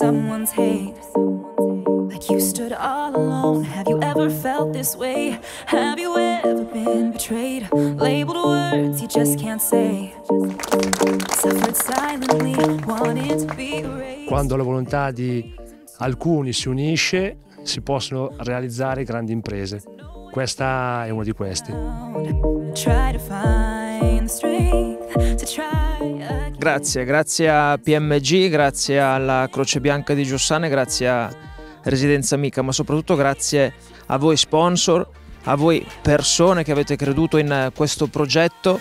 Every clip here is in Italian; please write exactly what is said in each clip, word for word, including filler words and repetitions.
someone's hate. Like you stood all alone. Have you ever felt this way? Have you ever been betrayed? Labeled words you just can't say. Suffered silently, wanted to be erased. Quando la volontà di alcuni si unisce, si possono realizzare grandi imprese. Questa è una di queste. Grazie, grazie a P M G, grazie alla Croce Bianca di Giussane, grazie a Residenza Amica, ma soprattutto grazie a voi sponsor, a voi persone che avete creduto in questo progetto.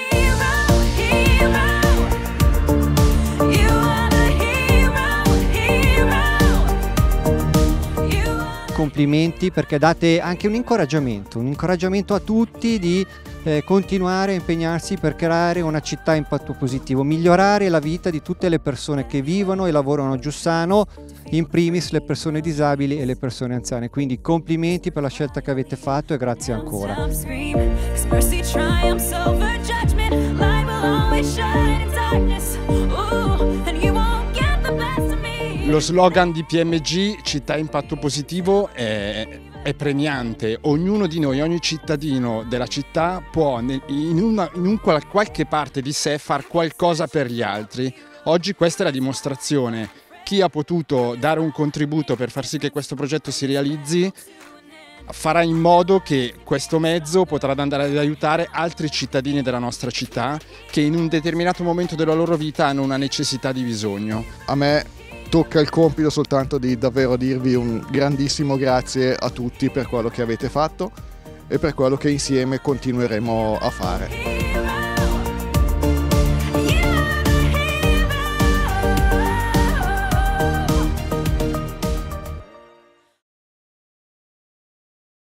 Complimenti, perché date anche un incoraggiamento, un incoraggiamento a tutti di eh, continuare a impegnarsi per creare una città a impatto positivo, migliorare la vita di tutte le persone che vivono e lavorano a Giussano, in primis le persone disabili e le persone anziane. Quindi complimenti per la scelta che avete fatto e grazie ancora. Lo slogan di P M G, Città a Impatto Positivo, è, è premiante. Ognuno di noi, ogni cittadino della città può in, una, in un qualche parte di sé far qualcosa per gli altri. Oggi questa è la dimostrazione. Chi ha potuto dare un contributo per far sì che questo progetto si realizzi farà in modo che questo mezzo potrà andare ad aiutare altri cittadini della nostra città che in un determinato momento della loro vita hanno una necessità di bisogno. A me tocca il compito soltanto di davvero dirvi un grandissimo grazie a tutti per quello che avete fatto e per quello che insieme continueremo a fare.